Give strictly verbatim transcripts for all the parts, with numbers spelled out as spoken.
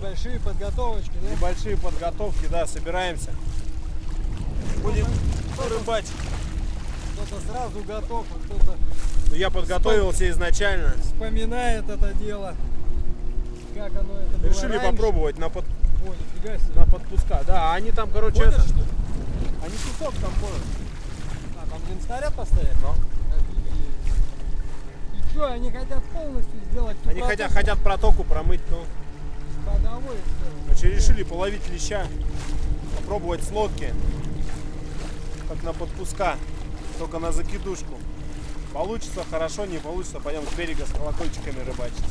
Небольшие подготовочки, да? Небольшие подготовки, да, собираемся. Будем рыбачить. Кто-то сразу готов, а кто-то... Я подготовился изначально. Вспоминает это дело. Как оно это было Решили раньше. попробовать на, под... О, нифига себе. на подпуска. Да, они там, короче, Ходят, это... что ли? Они песок там ходят. А, там блин снаряд поставить? Но. И что, они хотят полностью сделать? Они хотят, хотят протоку промыть, но... Ходовой. Значит, решили половить леща. Попробовать с лодки. Как на подпуска. Только на закидушку. Получится хорошо, не получится, пойдем с берега с колокольчиками рыбачить.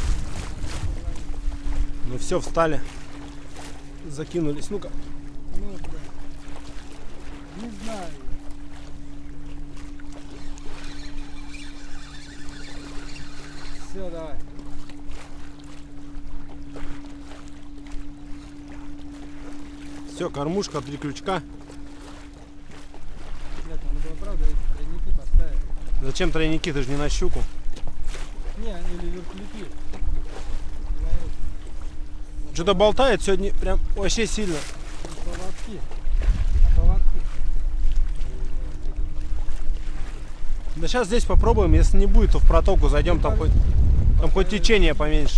Ну все, встали. Закинулись. Ну-ка. Ну, да. Не знаю. Все, давай. Все, кормушка, три крючка. Нет, надо было, правда, эти тройники поставить. Зачем тройники? Ты же не на щуку. Не, или вертолеты. Что-то болтает сегодня прям вообще сильно. Поводки. Поводки. Да сейчас здесь попробуем, если не будет, то в протоку зайдем, там хоть, там хоть течение поменьше.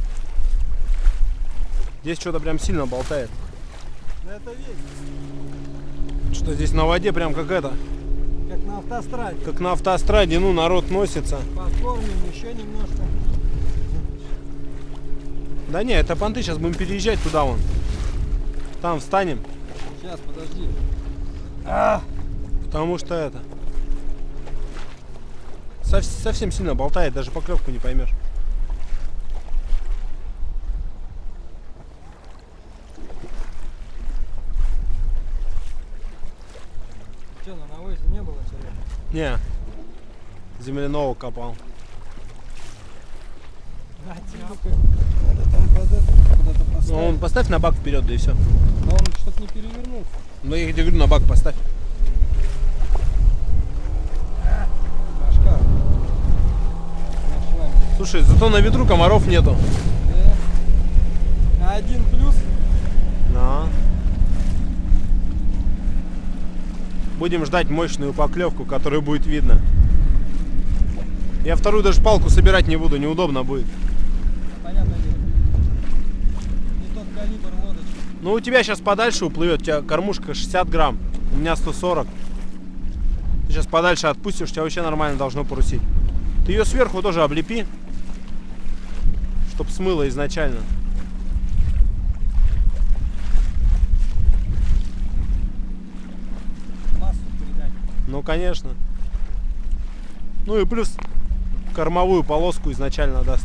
Здесь что-то прям сильно болтает. Да это ветер. Что здесь на воде прям как это, Как на автостраде. как на автостраде, ну народ носится. Подкормим еще немножко. Да не, это понты, сейчас будем переезжать туда вон. Там встанем. Сейчас, подожди. А! Потому что это сов совсем сильно болтает, даже поклевку не поймешь. Че, на навозе не было червя? Не, земляного копал. А, типа, надо там под это куда-то поставить. Ну, он поставь на бак вперед, да и все. А он чтоб не перевернулся. Ну я тебе говорю, на бак поставь. Башка. Нашла. Слушай, зато на ветру комаров нету. Да. А один плюс. Да. Будем ждать мощную поклевку, которую будет видно. Я вторую даже палку собирать не буду, неудобно будет. Понятное дело. Не тот калибр лодочки. Ну у тебя сейчас подальше уплывет, у тебя кормушка шестьдесят грамм, у меня сто сорок. Ты сейчас подальше отпустишь, у тебя вообще нормально должно порусить. Ты ее сверху тоже облепи, чтоб смыло изначально. Массу передать. Ну конечно. Ну и плюс кормовую полоску изначально даст.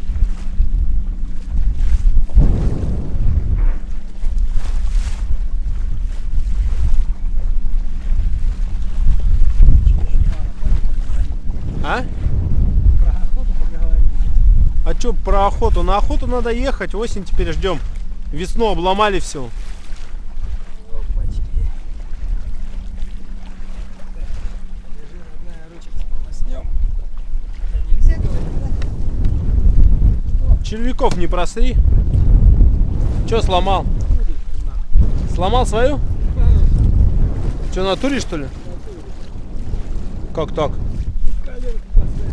А? Про охоту поговорим. А чё про охоту? На охоту надо ехать, осень теперь ждем. Весну обломали все. Опачки. Держи, родная, ручки сполоснем. Это нельзя говорить, да? Червяков не просри. Чё сломал? Удочку нахуй. Сломал свою? Конечно, Чё, на туре что ли? на туре. Как так? Коленку поставь.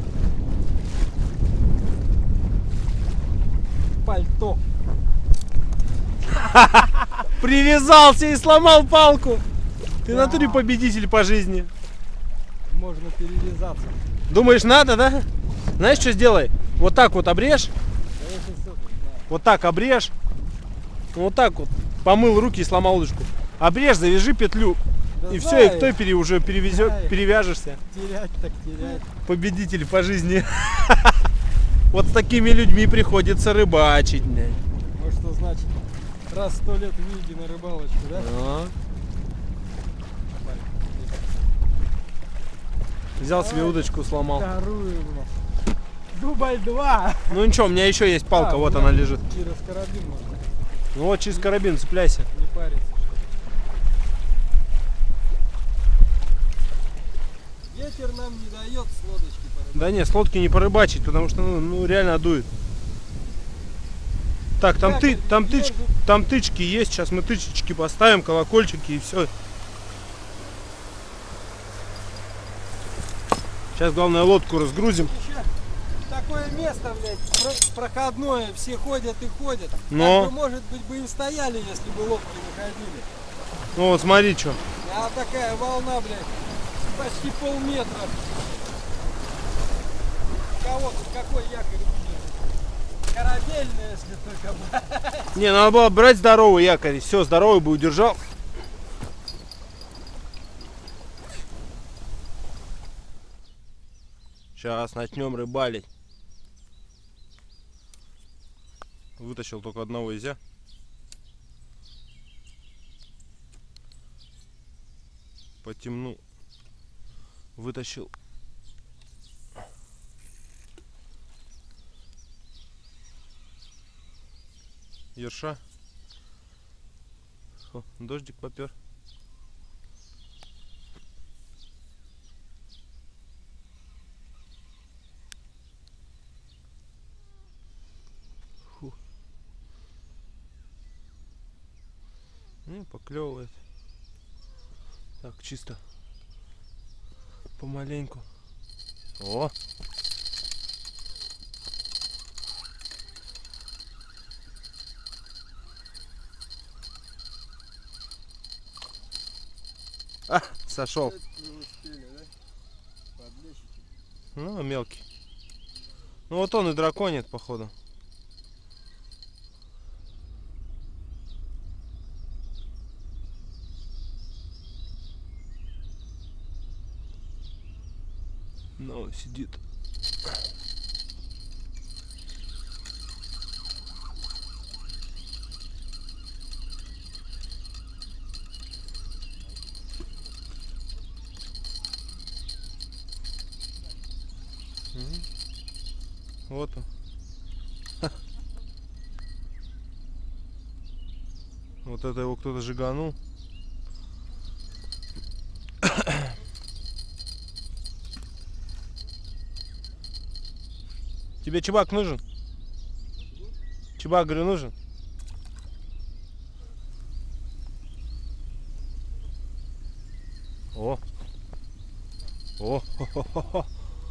Пальто. Привязался и сломал палку. Ты Да. на туре победитель по жизни. Можно перевязаться. Думаешь, надо, да? Знаешь, что сделай? Вот так вот обрежь. Да я сейчас это знаю. Вот так обрежь. Вот так вот. Помыл руки и сломал удочку. Обрежь, завяжи петлю. Да И все, знаю. и к той пере уже перевезет, Знаю. перевяжешься. Терять так терять. Победитель по жизни. Вот с такими людьми приходится рыбачить. Вот что значит раз в сто лет выйди на рыбалочку, да? А. Взял себе удочку, сломал. Вторую, блядь. Дубль два. Ну ничего, у меня еще есть палка, А, вот да, она лежит. Через карабин можно. Ну вот через карабин цепляйся. Не париться, что ли. Ветер нам не дает с лодочки порыбачить. Да не, с лодки не порыбачить, потому что ну, ну реально дует. Так, там, ты, Якорь там, тыч, держит. там тычки есть. Сейчас мы тычечки поставим, колокольчики и все. Сейчас главное лодку разгрузим. Еще такое место, блядь, про- проходное, все ходят и ходят. Но. Как бы, может быть, бы и стояли, если бы лодки выходили. Ну вот смотри, что. А такая волна, блядь, почти полметра. Кого тут какой якорь будет? Корабельный, если только брать. Не, надо было брать здоровый якорь. Все, здоровый бы удержал. Сейчас начнем рыбалить. Вытащил только одного изя. По темну вытащил. Ерша. О, дождик попер. Фу. Ну, поклевывает. Так, чисто. Помаленьку. О! А, сошел. Не успели, да? Подлещики. Ну, мелкий. Ну вот он и драконит, походу. Ну, сидит. М. Вот он. Ха. Вот это его кто-то жиганул. Тебе чебак нужен? Чебак, говорю, нужен? О! О! Хо-хо-хо-хо.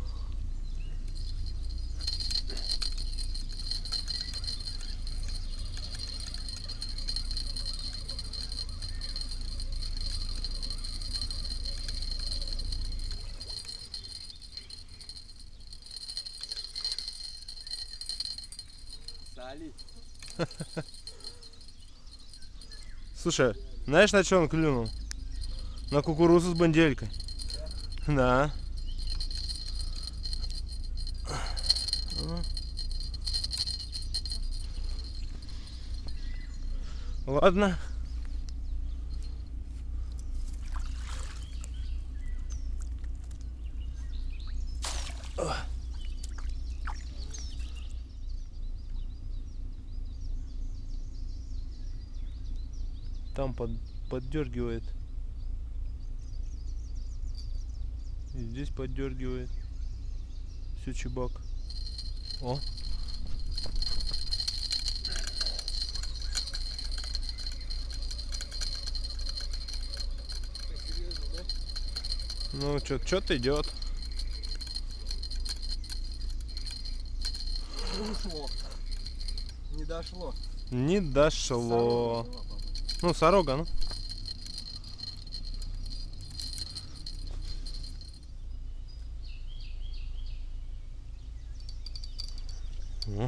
Солить. Слушай, знаешь, на что он клюнул? На кукурузу с банделькой. Да. Ладно. Там под, поддергивает. И здесь поддергивает. Все, чебак. О. Серьезно, да? Ну, что-то идет. Ушло. Не дошло. Не дошло. Ну, сорога, ну. О.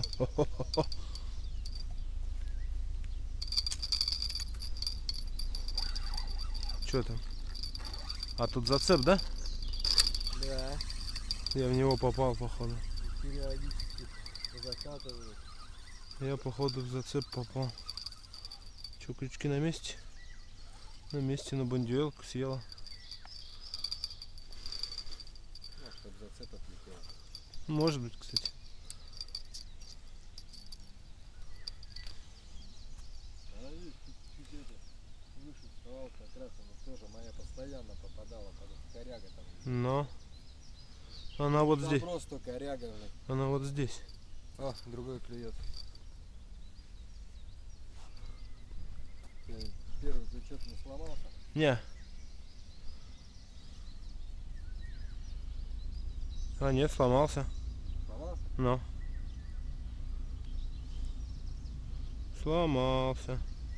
Что там? А тут зацеп, да? Да. Я в него попал, походу. Периодически закатывают. Я, походу, в зацеп попал. Че, крючки на месте? На месте, на бандюэлку съела. Может, от зацеп отлетел. Может быть, кстати. А видишь, чуть-чуть это выше вставал, как раз она тоже моя постоянно попадала, под эту коряга там. Но она вот здесь. Просто коряга, блядь. Она вот здесь. О, другой клюет. Первый крючок не сломался? Не. А нет, сломался. Сломался? Ну. Сломался.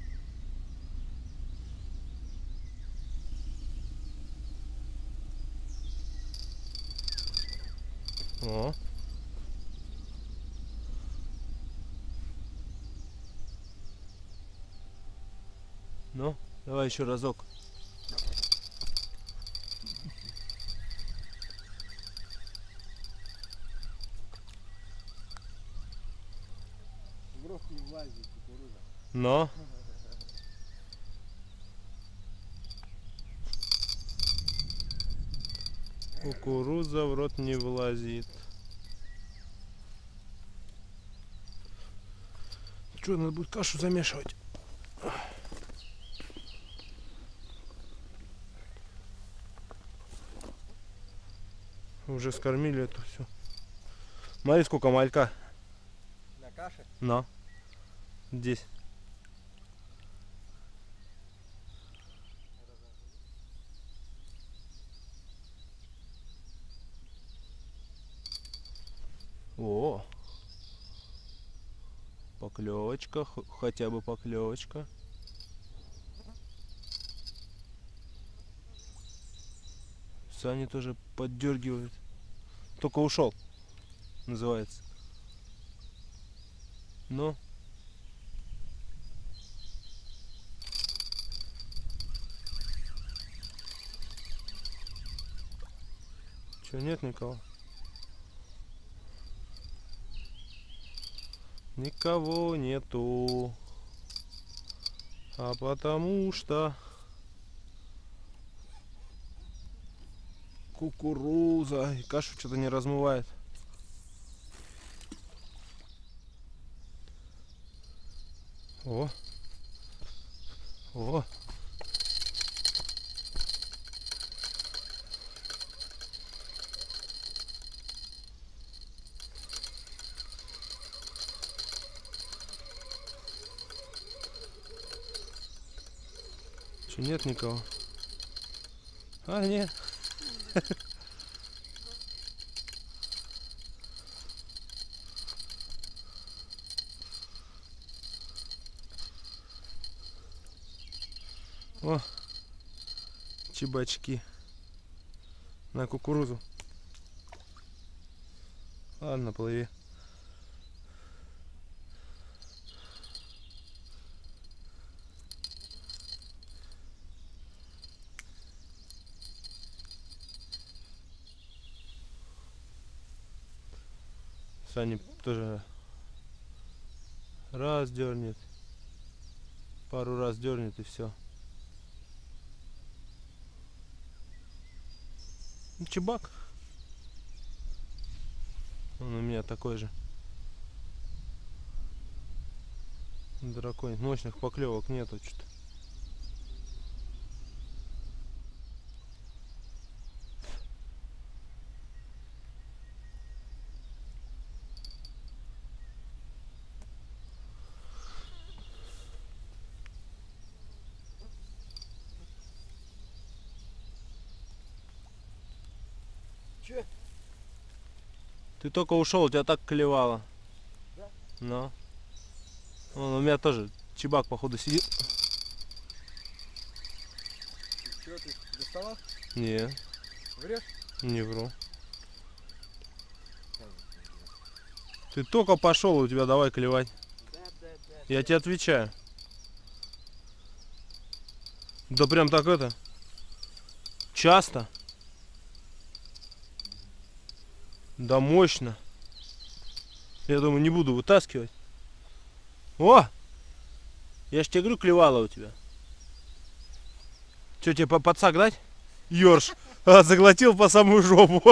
О. Ну, давай еще разок. В рот не влазит кукуруза. Но. Кукуруза в рот не влазит. Что, надо будет кашу замешивать? Уже скормили это все. Смотри, сколько малька. На каше? На. Здесь. О, поклевочка, хотя бы поклевочка. Саня тоже поддергивает. Только ушел, называется. Ну. Че, нет никого? Никого нету. А потому что кукуруза и кашу что-то не размывает. О. О. Че, нет никого? А, нет. О, чебачки на кукурузу. Ладно, плыви. Саня тоже раз дернет, пару раз дернет и все. Чебак. Он у меня такой же. Драконь. Мощных поклевок нету что-то. Че? Ты только ушел, у тебя так клевало. Да? Но. Вон, у меня тоже чебак походу сидит. Че, ты доставал? Не, Врешь? не вру. Ты только пошел, у тебя давай клевать. Да, да, да. Я тебе отвечаю. Да прям так это. Часто. Да мощно. Я думаю, не буду вытаскивать. О! Я ж тебе говорю, клевала у тебя. Че, тебе по подсак дать? Ёрш. А, заглотил по самую жопу.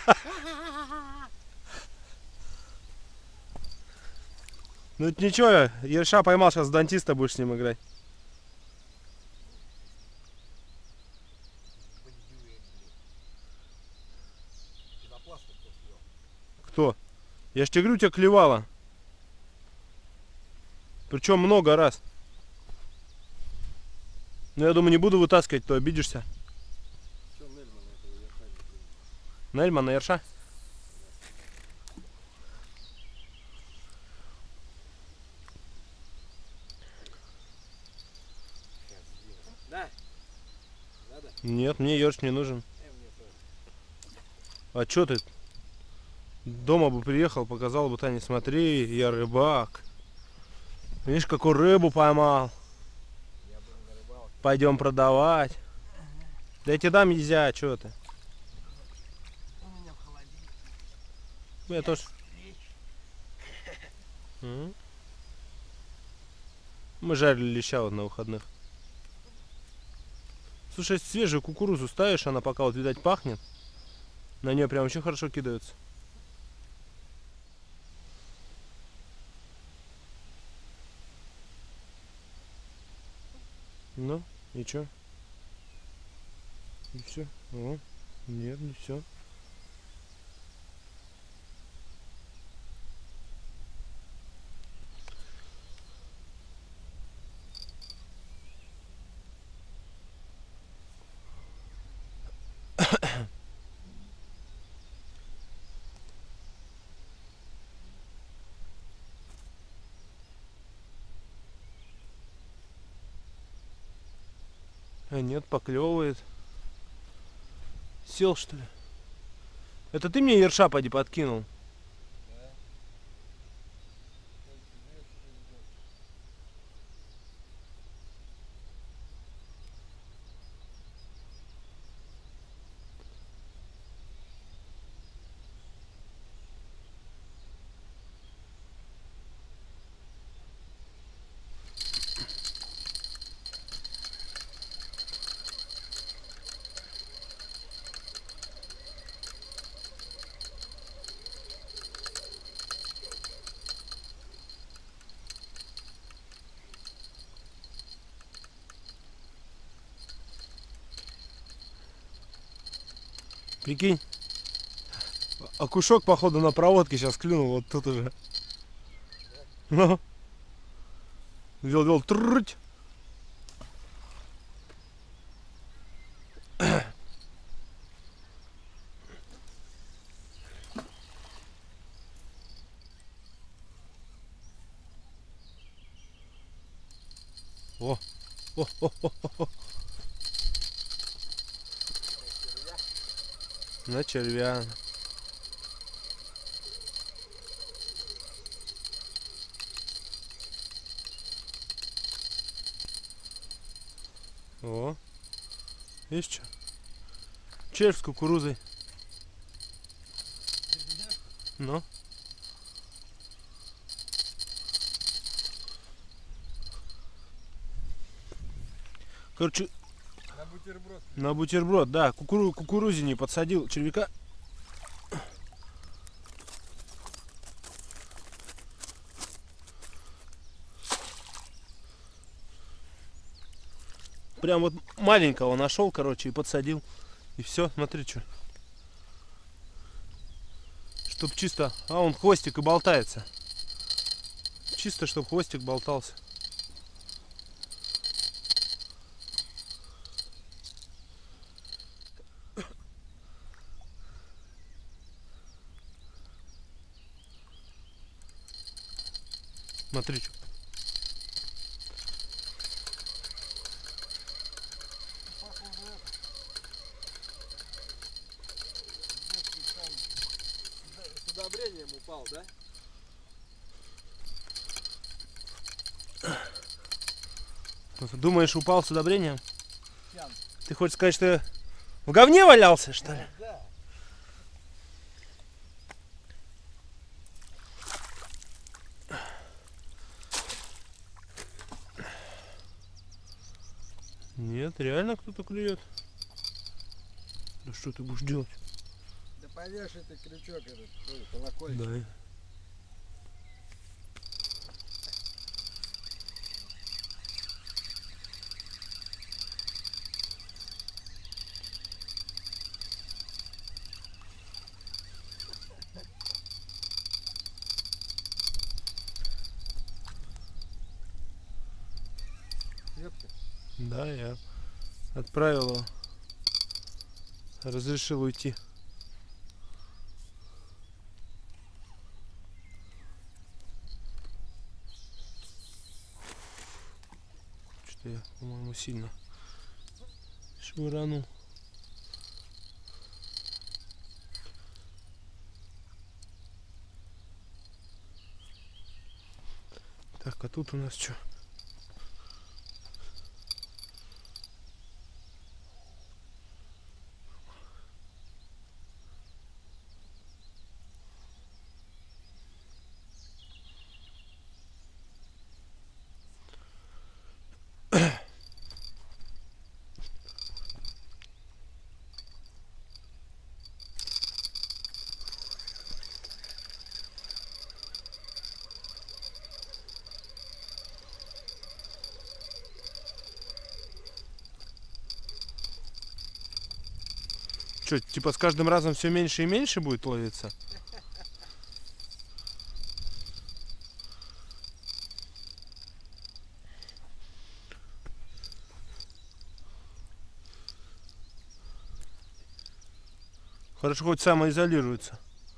Ну это ничего, ерша поймал, сейчас дантиста будешь с ним играть. Кто? Я ж тебе говорю, тебя клевало. Причем много раз. Ну, я думаю, не буду вытаскивать, то обидишься. Что Нельмана этого ерша не делает? Нельман на ерша? Сейчас сделаем. Да? Надо? Нет, мне ерш не нужен. Э, мне тоже. А чё ты? Дома бы приехал, показал бы Тане, смотри, я рыбак. Видишь, какую рыбу поймал. Я был на рыбалке. Пойдем продавать. Да я тебе дам нельзя, чё ты? У меня в холодильнике. Я тоже. Речь. М. Мы жарили леща вот на выходных. Слушай, свежую кукурузу ставишь, она пока вот, видать, пахнет. На нее прям очень хорошо кидаются. Ну, и чё? И все? О, нет, не все. А нет, поклевывает. Сел, что ли? Это ты мне ерша поди подкинул? Да. Ой, тебе что идёт? Прикинь. Окушок, походу, на проводке сейчас клюнул вот тут уже. Ну. Вел, вел, труть. О, о, о, о, о. На червя. О, видишь что? Червь с кукурузой. Ну. Короче, На бутерброд. на бутерброд, да, кукуру, кукурузине подсадил червяка. Прям вот маленького нашел, короче, и подсадил. И все, смотри, что. Чтоб чисто, а он хвостик и болтается. Чисто, чтоб хвостик болтался. Смотри, что. Похоже это. Детский сам с удобрением упал, да? Думаешь, упал с удобрением? Сян. Ты хочешь сказать, что в говне валялся, что ли? Да. Нет, реально кто-то клюет. Да что ты будешь делать? Да повешай ты крючок этот, ой, колокольчик. Да. Сетка. Да, я. Отправил его. Разрешил уйти. Что-то я, по-моему, сильно швыранул. Так, а тут у нас что? Что, типа с каждым разом все меньше и меньше будет ловиться? Хорошо, хоть самоизолируется.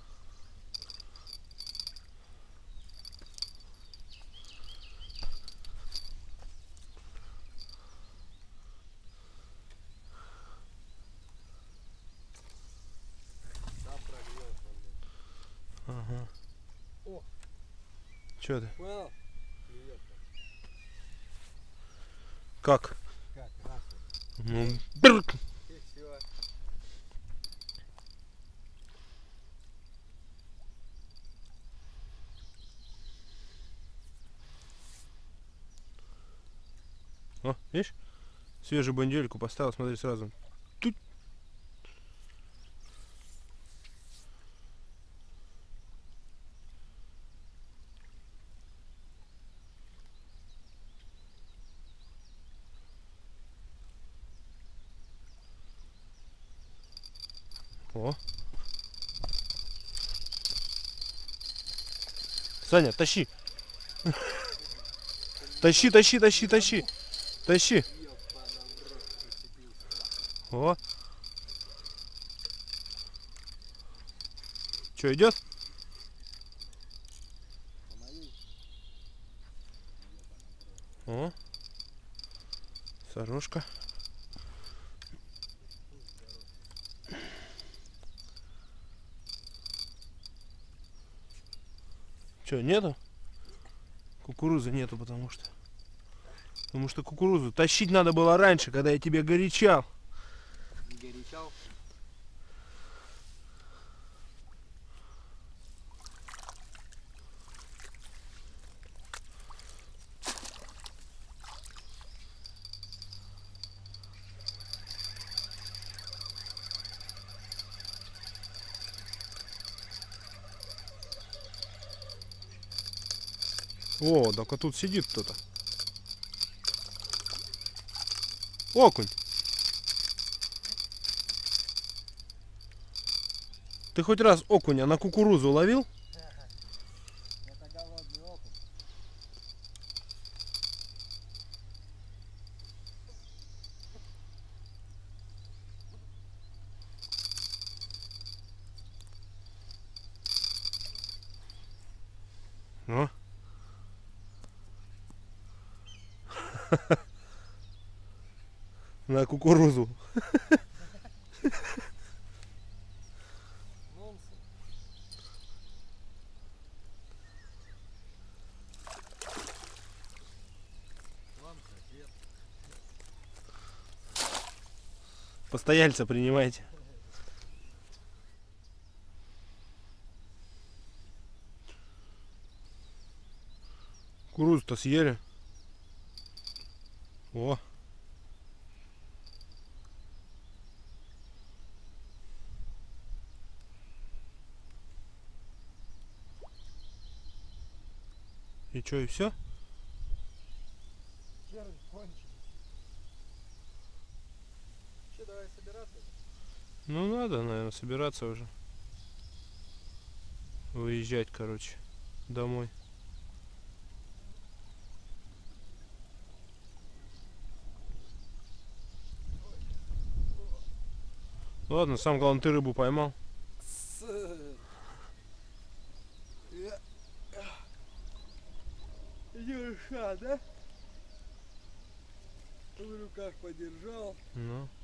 Ага. О! Че ты? Понял? Клюет. Как? Как? Раз. Ну, бррк. И все. О, видишь? Свежую бандюльку поставил, смотри сразу. Тут. О. Саня, тащи. Тащи, тащи, тащи, тащи. Тащи. О. Че, идет? О. Сорожка. Че, нету? Кукурузы нету, потому что... Потому что кукурузу тащить надо было раньше, когда я тебе горячал. Горячал? О, так а тут сидит кто-то. Окунь. Ты хоть раз окуня на кукурузу ловил? Это голодный окунь. О. На кукурузу. Нонсенс. Вам совет. Постояльца принимайте. Кукурузу-то съели. О. И что, и все? Червь кончились. Че, давай собираться? Ну надо, наверное, собираться уже. Выезжать, короче, домой. Ой, Ладно, сам главное, ты рыбу поймал. Ерша, да? В руках подержал. Ну.